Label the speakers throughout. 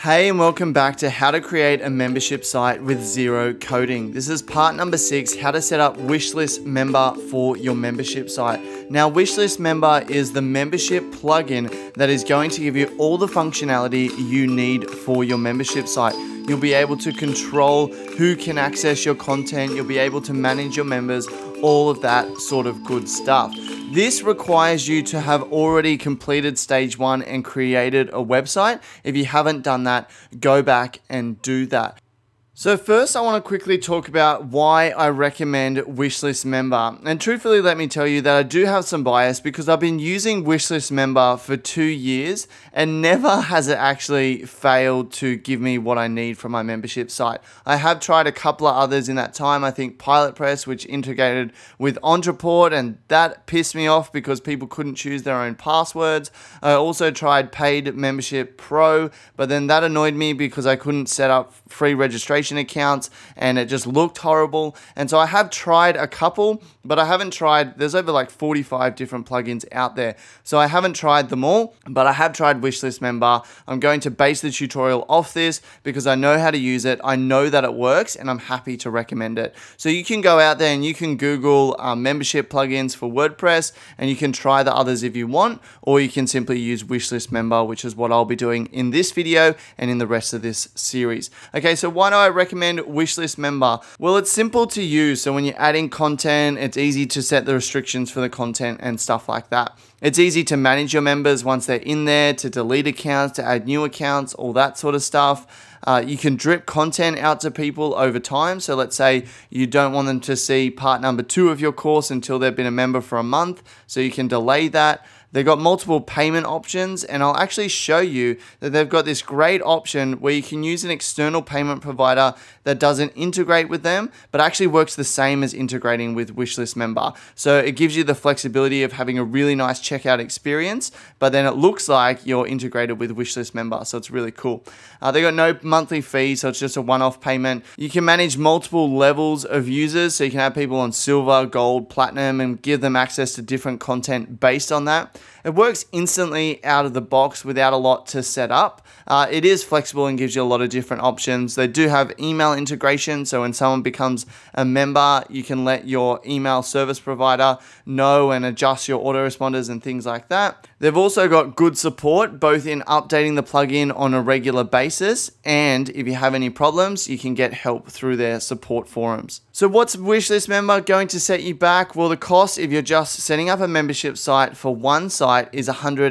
Speaker 1: Hey and welcome back to how to create a membership site with zero coding. This is part number 6, how to set up Wishlist Member for your membership site. Now, Wishlist Member is the membership plugin that is going to give you all the functionality you need for your membership site. You'll be able to control who can access your content. You'll be able to manage your members, all of that sort of good stuff. This requires you to have already completed stage 1 and created a website. If you haven't done that, go back and do that. So first, I want to quickly talk about why I recommend Wishlist Member. And truthfully, let me tell you that I do have some bias because I've been using Wishlist Member for 2 years and never has it actually failed to give me what I need from my membership site. I have tried a couple of others in that time. I think PELT, which integrated with Ontraport, and that pissed me off because people couldn't choose their own passwords. I also tried Paid Membership Pro, but then that annoyed me because I couldn't set up free registration accounts and it just looked horrible. And so I have tried a couple, but I haven't tried, there's over like 45 different plugins out there. So I haven't tried them all, but I have tried Wishlist Member. I'm going to base the tutorial off this because I know how to use it. I know that it works and I'm happy to recommend it. So you can go out there and you can Google membership plugins for WordPress and you can try the others if you want, or you can simply use Wishlist Member, which is what I'll be doing in this video and in the rest of this series. Okay, so why do I recommend Wishlist Member? Well, it's simple to use. So when you're adding content, it's easy to set the restrictions for the content and stuff like that. It's easy to manage your members once they're in there, to delete accounts, to add new accounts, all that sort of stuff. You can drip content out to people over time. So let's say you don't want them to see part number 2 of your course until they've been a member for a month. So you can delay that. They've got multiple payment options, and I'll actually show you that they've got this great option where you can use an external payment provider that doesn't integrate with them, but actually works the same as integrating with Wishlist Member. So it gives you the flexibility of having a really nice checkout experience, but then it looks like you're integrated with Wishlist Member, so it's really cool. They got no monthly fee, so it's just a one-off payment. You can manage multiple levels of users, so you can have people on silver, gold, platinum, and give them access to different content based on that. It works instantly out of the box without a lot to set up. It is flexible and gives you a lot of different options. They do have email integration, so when someone becomes a member, you can let your email service provider know and adjust your autoresponders and things like that. They've also got good support, both in updating the plugin on a regular basis, and if you have any problems, you can get help through their support forums. So what's Wishlist Member going to set you back? Well, the cost, if you're just setting up a membership site for one site, is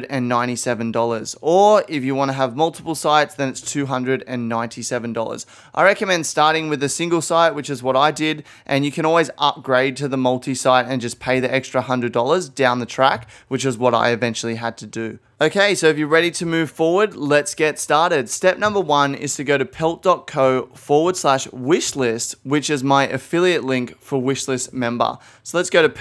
Speaker 1: $197. Or if you want to have multiple sites, then it's $297. I recommend starting with a single site, which is what I did, and you can always upgrade to the multi-site and just pay the extra $100 down the track, which is what I eventually had to do. Okay, so if you're ready to move forward, let's get started. Step number 1 is to go to pelt.co/wishlist, which is my affiliate link for Wishlist Member. So let's go to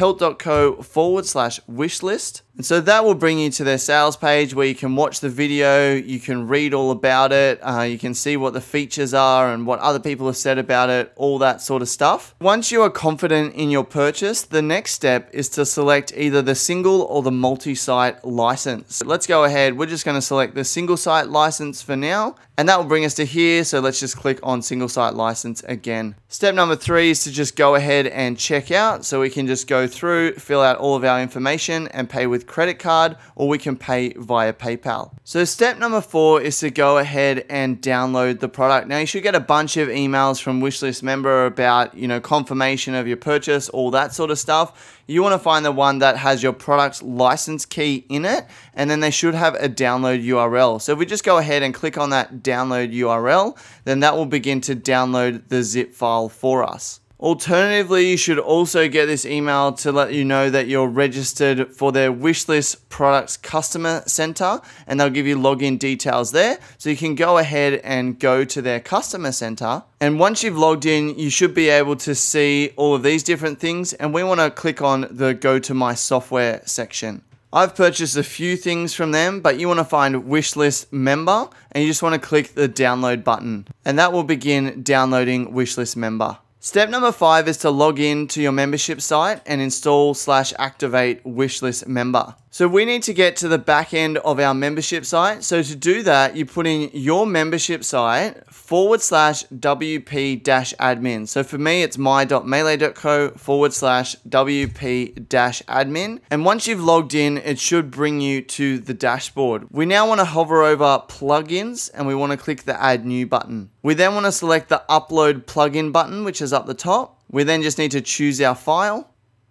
Speaker 1: pelt.co/wishlist. And so that will bring you to their sales page where you can watch the video, you can read all about it, you can see what the features are and what other people have said about it, all that sort of stuff. Once you are confident in your purchase, the next step is to select either the single or the multi-site license. Let's go ahead, we're just going to select the single site license for now, and that will bring us to here, so let's just click on single site license again. Step number 3 is to just go ahead and check out, so we can just go through, fill out all of our information and pay with credit card, or we can pay via PayPal. So step number 4 is to go ahead and download the product. Now you should get a bunch of emails from Wishlist Member about, confirmation of your purchase, all that sort of stuff. You want to find the one that has your product's license key in it, and then they should have a download URL. So if we just go ahead and click on that download URL, then that will begin to download the zip file for us. Alternatively, you should also get this email to let you know that you're registered for their Wishlist Products Customer Center, and they'll give you login details there. So you can go ahead and go to their Customer Center. And once you've logged in, you should be able to see all of these different things. And we want to click on the Go to My Software section. I've purchased a few things from them, but you want to find Wishlist Member, and you just want to click the download button. And that will begin downloading Wishlist Member. Step number 5 is to log in to your membership site and install/activate Wishlist Member. So we need to get to the back end of our membership site. So to do that, you put in your membership site /WP-admin. So for me, it's my.melee.co/WP-admin. And once you've logged in, it should bring you to the dashboard. We now want to hover over plugins and we want to click the add new button. We then want to select the upload plugin button, which is up the top. We then just need to choose our file.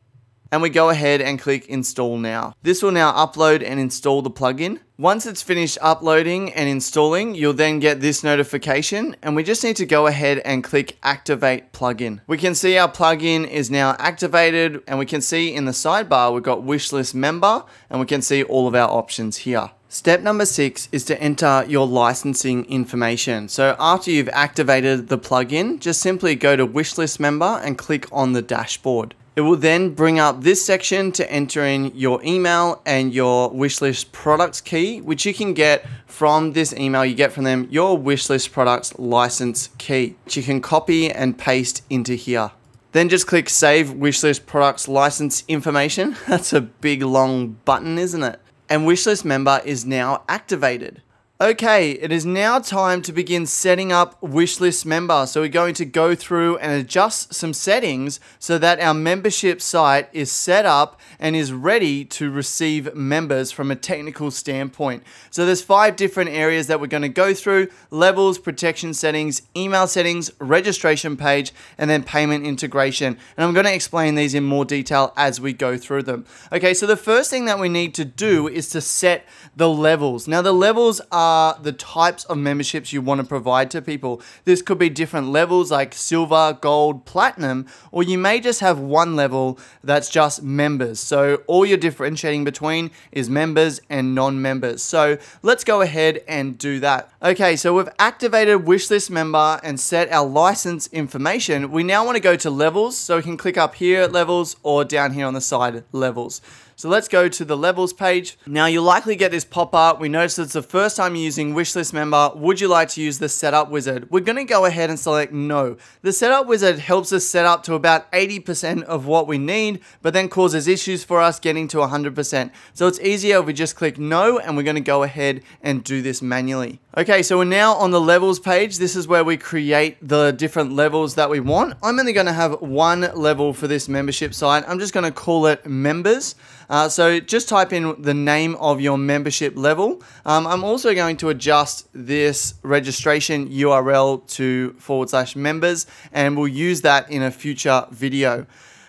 Speaker 1: And we go ahead and click install now. This will now upload and install the plugin. Once it's finished uploading and installing, you'll then get this notification and we just need to go ahead and click activate plugin. We can see our plugin is now activated and we can see in the sidebar, we've got Wishlist Member and we can see all of our options here. Step number 6 is to enter your licensing information. So after you've activated the plugin, just simply go to Wishlist Member and click on the dashboard. It will then bring up this section to enter in your email and your wishlist products key, which you can get from this email. You get from them your wishlist products license key, which you can copy and paste into here. Then just click save wishlist products license information. That's a big long button, isn't it? And Wishlist Member is now activated. Okay, it is now time to begin setting up Wishlist Member. So we're going to go through and adjust some settings so that our membership site is set up and is ready to receive members from a technical standpoint. So there's 5 different areas that we're going to go through: levels, protection settings, email settings, registration page, and then payment integration. And I'm going to explain these in more detail as we go through them. Okay, so the first thing that we need to do is to set the levels. Now the levels are the types of memberships you want to provide to people. This could be different levels like silver, gold, platinum, or you may just have one level that's just members. So all you're differentiating between is members and non-members. So let's go ahead and do that. Okay, so we've activated Wishlist Member and set our license information. We now want to go to levels. So we can click up here at levels or down here on the side levels. So let's go to the levels page. Now you'll likely get this pop up. We notice it's the first time you're using Wishlist Member. Would you like to use the setup wizard? We're going to go ahead and select no. The setup wizard helps us set up to about 80% of what we need, but then causes issues for us getting to 100%. So it's easier if we just click no, and we're going to go ahead and do this manually. Okay, so we're now on the levels page. This is where we create the different levels that we want. I'm only going to have one level for this membership site. I'm just going to call it members. So just type in the name of your membership level. I'm also going to adjust this registration URL to /members, and we'll use that in a future video.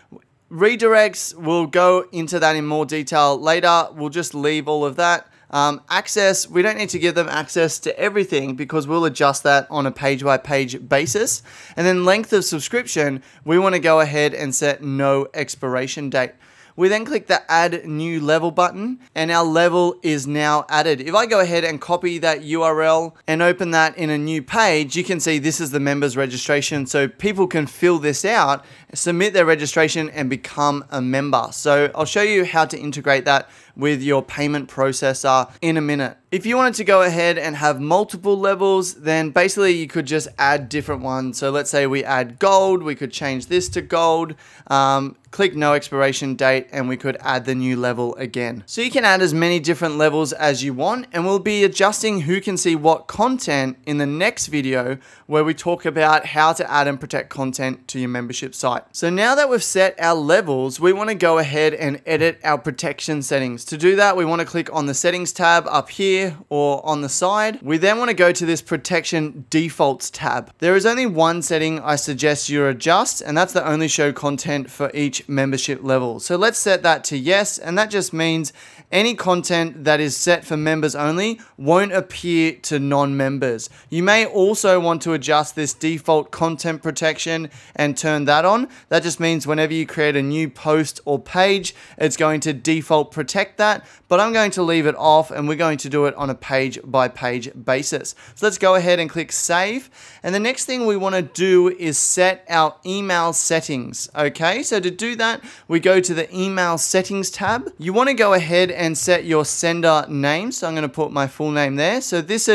Speaker 1: Redirects, we'll go into that in more detail later. We'll just leave all of that. Access, we don't need to give them access to everything because we'll adjust that on a page-by-page basis. And then length of subscription, we want to go ahead and set no expiration date. We then click the add new level button and our level is now added. If I go ahead and copy that URL and open that in a new page, you can see this is the members registration. So people can fill this out, submit their registration and become a member. So I'll show you how to integrate that with your payment processor in a minute. If you wanted to go ahead and have multiple levels, then basically you could just add different ones. So let's say we add gold, we could change this to gold, click no expiration date, and we could add the new level again. So you can add as many different levels as you want, and we'll be adjusting who can see what content in the next video where we talk about how to add and protect content to your membership site. So now that we've set our levels, we want to go ahead and edit our protection settings. To do that, we want to click on the settings tab up here or on the side. We then want to go to this protection defaults tab. There is only one setting I suggest you adjust, and that's the only show content for each membership level. So let's set that to yes, and that just means any content that is set for members only won't appear to non-members. You may also want to adjust this default content protection and turn that on. That just means whenever you create a new post or page, it's going to default protect that, but I'm going to leave it off and we're going to do it on a page-by-page basis. So let's go ahead and click save. And the next thing we want to do is set our email settings. Okay, so to do that, we go to the email settings tab. You want to go ahead and set your sender name. So I'm going to put my full name there. So this is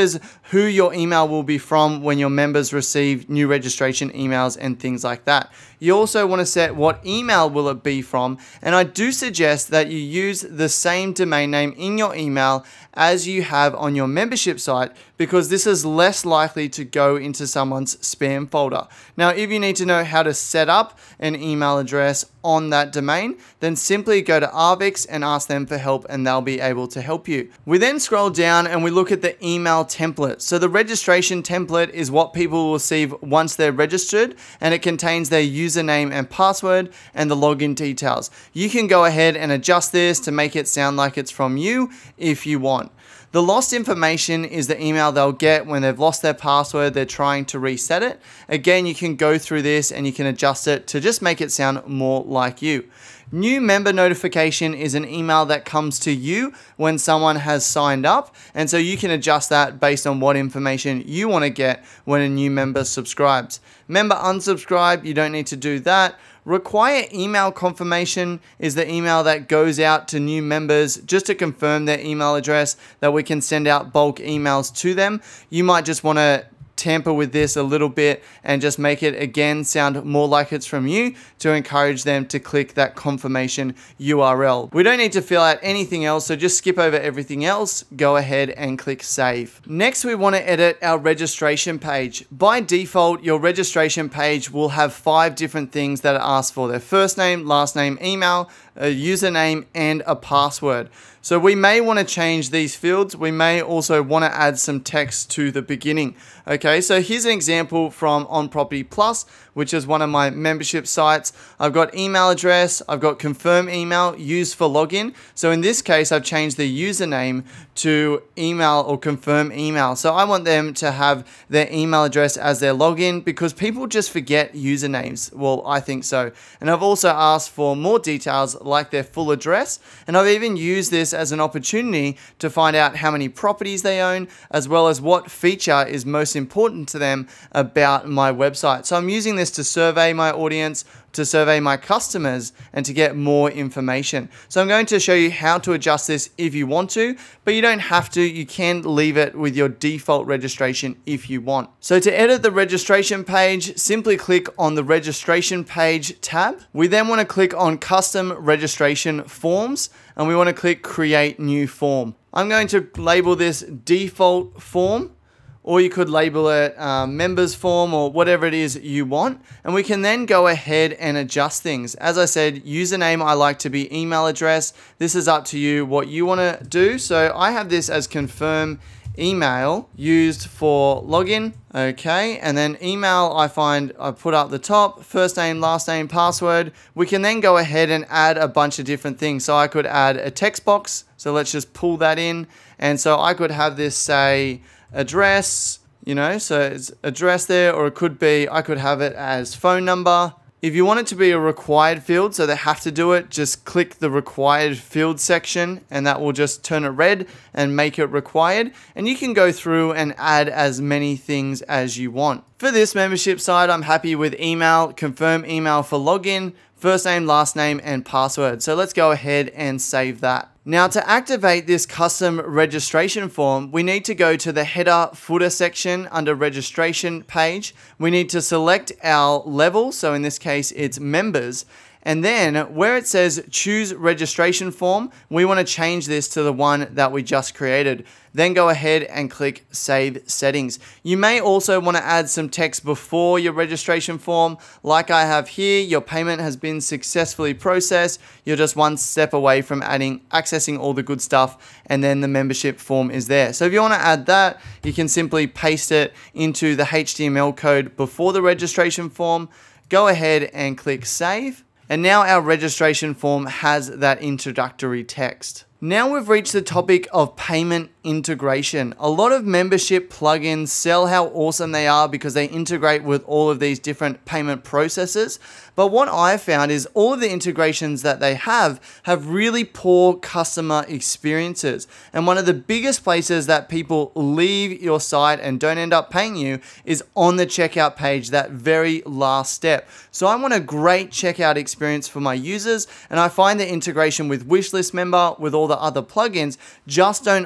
Speaker 1: who your email will be from when your members receive new registration emails and things like that. You also want to set what email will it be from, and I do suggest that you use the same domain name in your email as you have on your membership site, because this is less likely to go into someone's spam folder. Now, if you need to know how to set up an email address on that domain, then simply go to Arvix and ask them for help, and they'll be able to help you. We then scroll down and we look at the email template. So the registration template is what people will receive once they're registered, and it contains their username and password and the login details. You can go ahead and adjust this to make it sound like it's from you if you want. The lost information is the email they'll get when they've lost their password, they're trying to reset it. Again, you can go through this and you can adjust it to just make it sound more like you. New member notification is an email that comes to you when someone has signed up, and so you can adjust that based on what information you want to get when a new member subscribes. Member unsubscribe, you don't need to do that. Require email confirmation is the email that goes out to new members just to confirm their email address, that we can send out bulk emails to them. You might just want to tamper with this a little bit and just make it again sound more like it's from you to encourage them to click that confirmation URL. We don't need to fill out anything else, so just skip over everything else, go ahead and click save. Next, we want to edit our registration page. By default, your registration page will have 5 different things that are asked for: their first name, last name, email, a username, and a password. So we may want to change these fields. We may also want to add some text to the beginning. Okay, so here's an example from On Property Plus, which is one of my membership sites. I've got email address, I've got confirm email used for login. So in this case, I've changed the username to email or confirm email. So I want them to have their email address as their login, because people just forget usernames. Well, I think so. And I've also asked for more details like their full address. And I've even used this as an opportunity to find out how many properties they own, as well as what feature is most important to them about my website. So I'm using this to survey my audience, to survey my customers, and to get more information. So I'm going to show you how to adjust this if you want to, but you don't have to. You can leave it with your default registration if you want. So to edit the registration page, simply click on the registration page tab. We then want to click on custom registration forms, and we want to click create new form. I'm going to label this default form, or you could label it members form, or whatever it is you want. And we can then go ahead and adjust things. As I said, username I like to be email address. This is up to you what you want to do. So I have this as confirm email used for login. Okay, and then email I put up the top, first name, last name, password. We can then go ahead and add a bunch of different things. So I could add a text box. So let's just pull that in. And so I could have this say address, so it's address there, or it could be, I could have it as phone number. If you want it to be a required field, so they have to do it, just click the required field section, and that will just turn it red and make it required. And you can go through and add as many things as you want. For this membership site, I'm happy with email, confirm email for login, first name, last name, and password. So let's go ahead and save that. Now, to activate this custom registration form, we need to go to the header footer section under registration page. We need to select our level. So in this case, it's members. And then where it says choose registration form, we want to change this to the one that we just created. Then go ahead and click Save Settings. You may also want to add some text before your registration form. Like I have here, your payment has been successfully processed. You're just one step away from accessing all the good stuff, and then the membership form is there. So if you want to add that, you can simply paste it into the HTML code before the registration form. Go ahead and click Save. And now our registration form has that introductory text. Now we've reached the topic of payment integration. A lot of membership plugins sell how awesome they are because they integrate with all of these different payment processes. But what I've found is all of the integrations that they have really poor customer experiences. And one of the biggest places that people leave your site and don't end up paying you is on the checkout page, that very last step. So I want a great checkout experience for my users, and I find the integration with Wishlist Member, with all the other plugins, just don't offer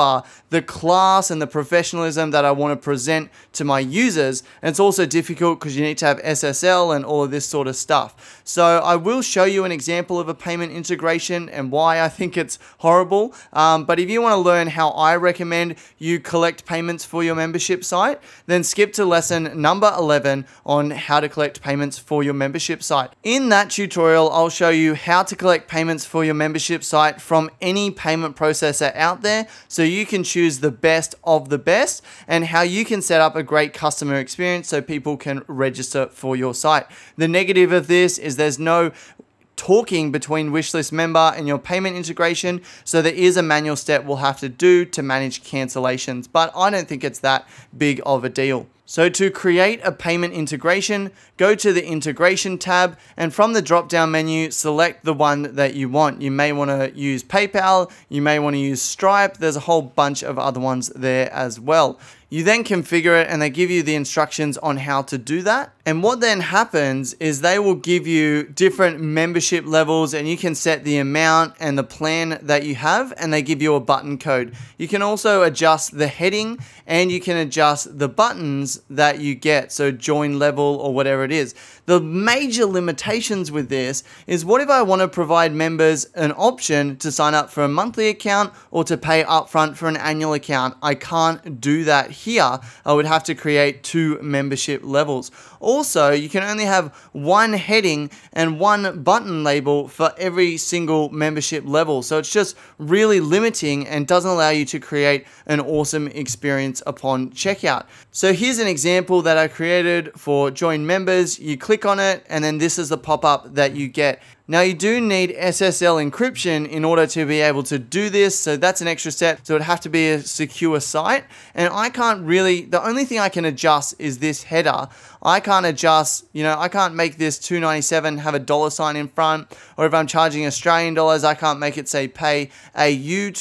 Speaker 1: deliver the class and the professionalism that I want to present to my users. And it's also difficult because you need to have SSL and all of this sort of stuff. So I will show you an example of a payment integration and why I think it's horrible. But if you want to learn how I recommend you collect payments for your membership site, then skip to lesson number 11 on how to collect payments for your membership site. In that tutorial, I'll show you how to collect payments for your membership site from any payment processor out there so you can choose the best of the best, and how you can set up a great customer experience so people can register for your site. The negative of this is there's no talking between Wishlist Member and your payment integration, so there is a manual step we'll have to do to manage cancellations, but I don't think it's that big of a deal. So to create a payment integration, go to the integration tab, and from the drop down menu, select the one that you want. You may want to use PayPal, you may want to use Stripe, there's a whole bunch of other ones there as well. You then configure it and they give you the instructions on how to do that. And what then happens is they will give you different membership levels, and you can set the amount and the plan that you have, and they give you a button code. You can also adjust the heading and you can adjust the buttons that you get, so join level or whatever it is. The major limitations with this is, what if I want to provide members an option to sign up for a monthly account or to pay upfront for an annual account? I can't do that here. I would have to create 2 membership levels. Also, you can only have one heading and one button label for every single membership level. So it's just really limiting and doesn't allow you to create an awesome experience upon checkout. So here's an example that I created for join members. You click on it and then this is the pop-up that you get. Now you do need SSL encryption in order to be able to do this, so that's an extra step. So it'd have to be a secure site, and I can't really, the only thing I can adjust is this header. I can't adjust, I can't make this $2.97 have a dollar sign in front, or if I'm charging Australian dollars, I can't make it say pay AU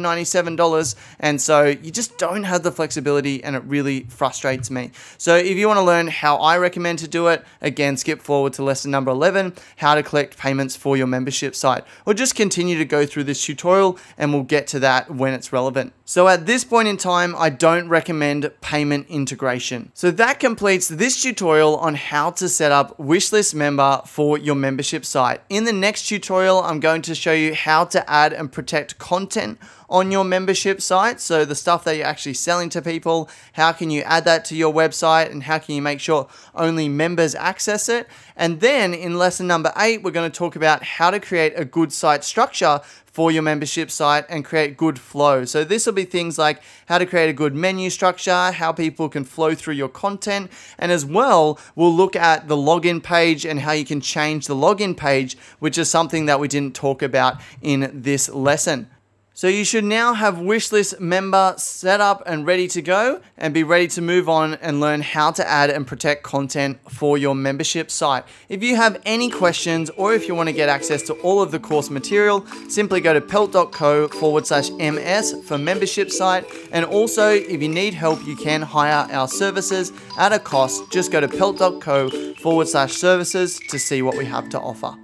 Speaker 1: $297, and so you just don't have the flexibility, and it really frustrates me. So if you want to learn how I recommend to do it, again, skip forward to lesson number 11, how to collect payments for your membership site, or just continue to go through this tutorial and we'll get to that when it's relevant. So at this point in time, I don't recommend payment integration. So that completes this tutorial on how to set up Wishlist Member for your membership site. In the next tutorial, I'm going to show you how to add and protect content on your membership site. So the stuff that you're actually selling to people, how can you add that to your website, and how can you make sure only members access it? And then in lesson number 8, we're going to talk about how to create a good site structure for your membership site and create good flow. So this will be things like how to create a good menu structure, how people can flow through your content, and as well, we'll look at the login page and how you can change the login page, which is something that we didn't talk about in this lesson. So you should now have Wishlist Member set up and ready to go, and be ready to move on and learn how to add and protect content for your membership site. If you have any questions, or if you want to get access to all of the course material, simply go to pelt.co/ms for membership site. And also, if you need help, you can hire our services at a cost. Just go to pelt.co/services to see what we have to offer.